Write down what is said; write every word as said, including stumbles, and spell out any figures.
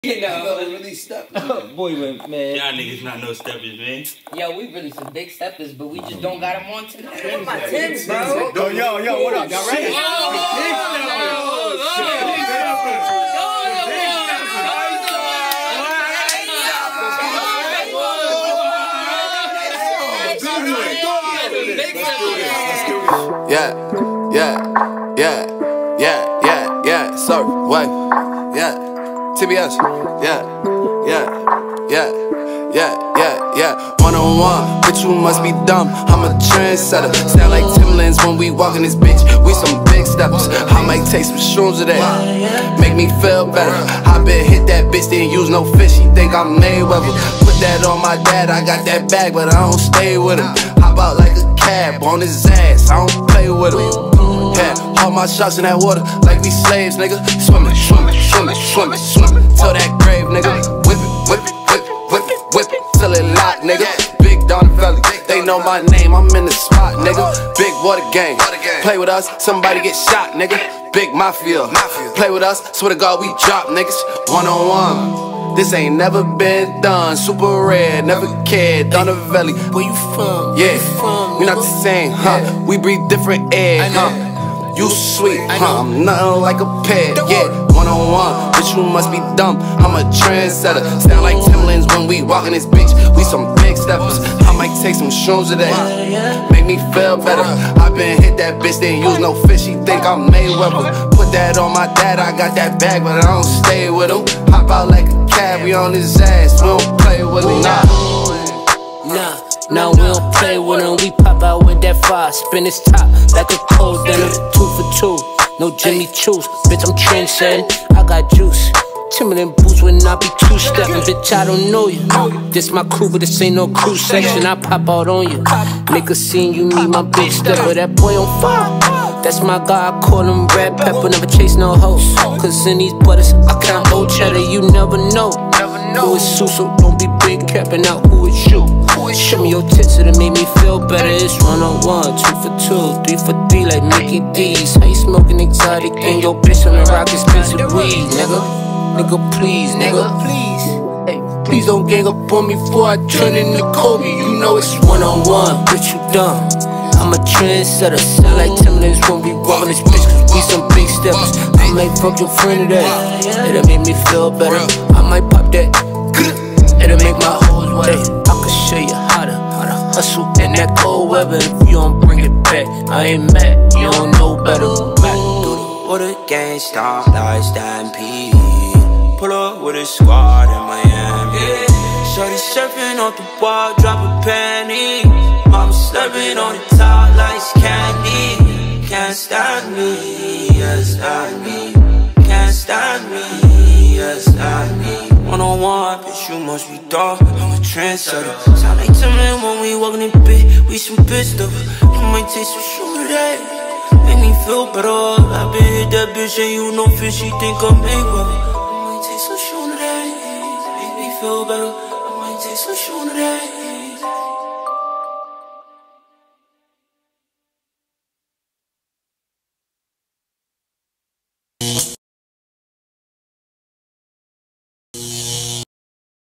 You know, really steppers. Boy, man. Y'all niggas not no steppers, man. Yo, we really some big steppers, but we just don't got them on tonight. Look at my tins, bro. Yo, yo, yo, what up? Y'all ready? Yeah, yeah, yeah, yeah, yeah, yeah. Sorry, wait, yeah. T B S, yeah, yeah, yeah, yeah, yeah, yeah. One on one, bitch, you must be dumb. I'm a trendsetter. Sound like Timberlands when we walk in this bitch. We some big steppers. I might take some shrooms today, make me feel better. I been hit that bitch, didn't use no fish. She think I'm Mayweather. Put that on my dad, I got that bag, but I don't stay with him. Hop out like a cab on his ass, I don't play with him. Yeah, all my shots in that water like we slaves, nigga. Swimming, swimming, swimming, swimming, swimming till that grave, nigga. Whip it, whip it, whip it, whip it, whip it till it lock, nigga. Big Don Valley, they know my name, I'm in the spot, nigga. Big water gang, play with us, somebody get shot, nigga. Big mafia, play with us, swear to God we drop, niggas. One on one. This ain't never been done, super rare, never cared. Don Valley, where you from? Yeah, you from, we not the same, huh? We breathe different air, huh? You sweet, huh? I'm nothing like a pet, yeah. One on one, bitch, you must be dumb. I'm a trendsetter. Sound like Timberlands when we walk in this bitch. We some big steppers. I might take some shrooms today, make me feel better. I been hit that bitch, didn't use no fish. She think I'm Mayweather. Put that on my dad, I got that bag, but I don't stay with him. Hop out like a cab, we on his ass. We don't play with him, nah. Nah. Now we don't play with him, we pop out with that fire. Spin his top like a cold dinner, two for two. No Jimmy Choos, bitch I'm trendsetting, I got juice. Timberland boots when I be two-stepping, bitch I don't know you. This my crew, but this ain't no crew section, I pop out on you. Make a scene, you meet my big stepper, that boy on fire. That's my guy, I call him Red Pepper, never chase no hoes. Cause in these butters, I count old cheddar, you never know. Who is Sue, so don't be big capping out who is you. Show me your tits, it'll make me feel better. It's one on one, two for two, three for three like Mickey D's. How you smoking exotic and your bitch on the rock expensive weed, nigga? Nigga, please, nigga, please. Hey, please don't gang up on me before I turn into Kobe. You know it's one on one, bitch, you dumb. I'm a trendsetter, sound like Timberlands when we walk on this bitch. Cause we some big steppers. I might fuck your friend today, it'll make me feel better. I might pop that, it'll make my whole way. I can show you how to, how to hustle in that cold weather. If you don't bring it back, I ain't mad, you don't know better. Back through the water gang, stop like stampede. Pull up with a squad in Miami. Shorty surfing off the wall, drop a penny. Mama slurping on the top like it's candy. Can't stand me, yes, stand me. Can't stand me, yes, stand me. One on one, bitch, you must be dog. I'm a trendsetter. Sound like Timberland when we walking in bit. We some bitch stuff. You might take some shit today, make me feel better. I been hit that bitch and you know fish. She think I'm Mayweather. I might take some shit today, make me feel better. I might take some shit today.